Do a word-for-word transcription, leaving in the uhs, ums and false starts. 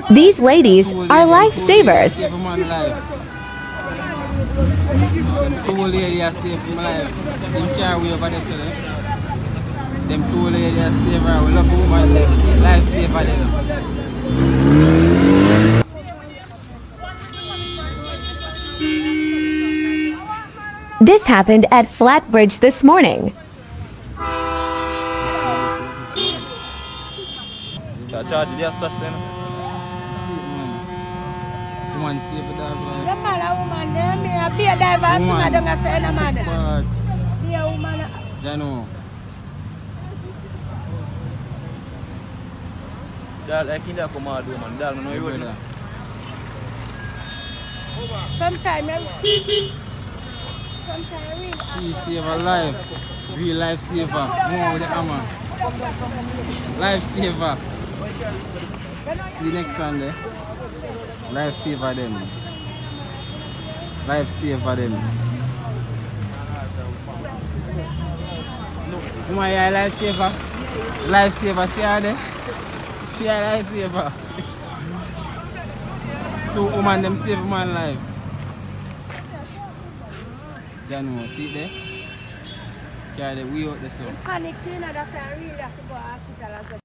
These ladies are lifesavers. Two ladies saved my life. Some carry over there, so them two ladies saved her. We love the woman, life saver them. This happened at Flatbridge this morning. Woman save the dog. Be a diverse woman, don't say no man. Be a woman. Jano. Dal, I can't come out, woman. Dal, no, you know. Sometimes, sometimes she save her life. Real life saver. More with the hammer. Life saver. See next one there. Life saver them. Life saver them. Woman, you a life saver? Life saver, see her there? She a life saver. Two women them save man life. Jano, see there? Carry the way out there so. panic, that's why I really have to go to the hospital as well.